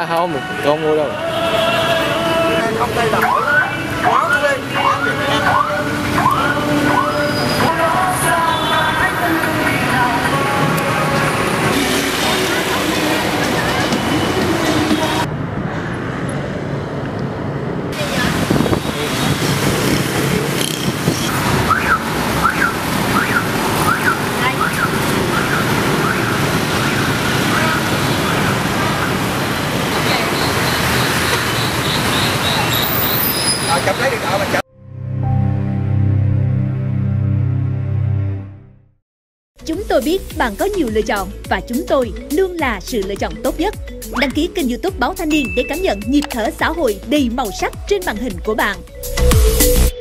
Dạ không, con mua đâu. Không tay đỏ. Quá lên. Chụp lấy điện thoại mà chụp. Chúng tôi biết bạn có nhiều lựa chọn và chúng tôi luôn là sự lựa chọn tốt nhất. Đăng ký kênh YouTube Báo Thanh Niên để cảm nhận nhịp thở xã hội đầy màu sắc trên màn hình của bạn.